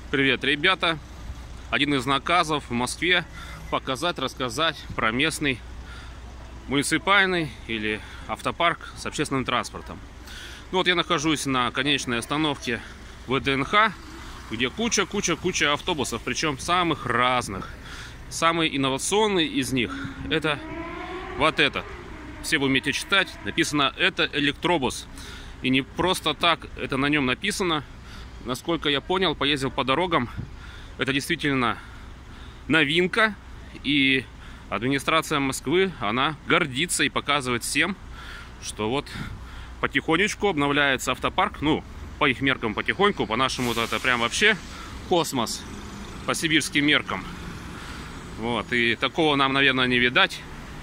Привет, ребята! Один из наказов в Москве — показать, рассказать про местный муниципальный или автопарк с общественным транспортом. Ну вот я нахожусь на конечной остановке ВДНХ, где куча автобусов, причем самых разных. Самый инновационный из них — это вот этот. Все вы умеете читать, написано «это электробус». И не просто так это на нем написано. Насколько я понял, поездил по дорогам, это действительно новинка. И администрация Москвы, она гордится и показывает всем, что вот потихонечку обновляется автопарк. Ну, по их меркам потихоньку, по-нашему это прям вообще космос, по сибирским меркам. Вот, и такого нам, наверное, не видать.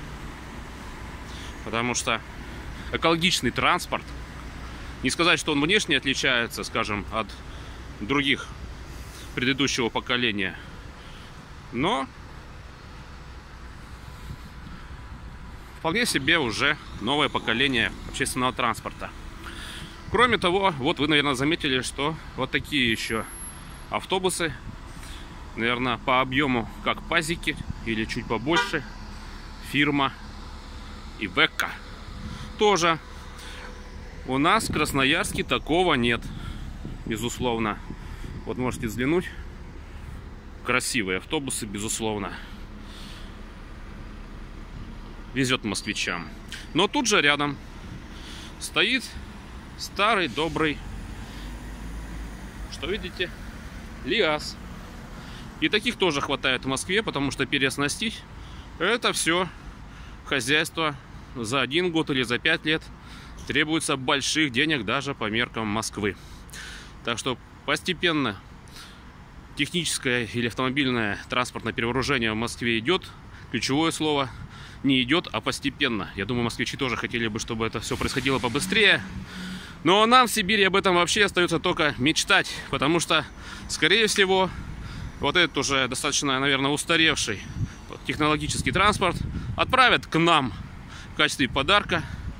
Потому что экологичный транспорт, не сказать, что он внешне отличается, скажем, от других предыдущего поколения, но вполне себе уже новое поколение общественного транспорта. Кроме того, вот вы, наверное, заметили, что вот такие еще автобусы, наверное, по объему как пазики или чуть побольше, фирма Ивеко. Тоже у нас в Красноярске такого нет, безусловно. Вот можете взглянуть. Красивые автобусы, безусловно. Везет москвичам. Но тут же рядом стоит старый добрый, что видите, ЛиАЗ. И таких тоже хватает в Москве, потому что переоснастить это все хозяйство за 1 год или за 5 лет требуется больших денег даже по меркам Москвы. Так что постепенно техническое или автомобильное транспортное перевооружение в Москве идет. Ключевое слово — не идет, а постепенно. Я думаю, москвичи тоже хотели бы, чтобы это все происходило побыстрее. Но нам в Сибири об этом вообще остается только мечтать. Потому что, скорее всего, вот этот уже достаточно, наверное, устаревший технологический транспорт отправят к нам в качестве подарка,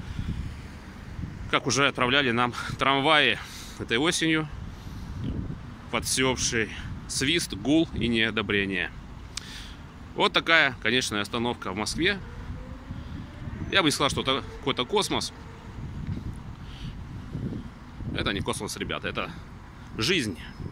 как уже отправляли нам трамваи этой осенью, под всеобщий свист, гул и неодобрение. Вот такая конечная остановка в Москве. Я бы не сказал, что это какой-то космос. Это не космос, ребята, это жизнь.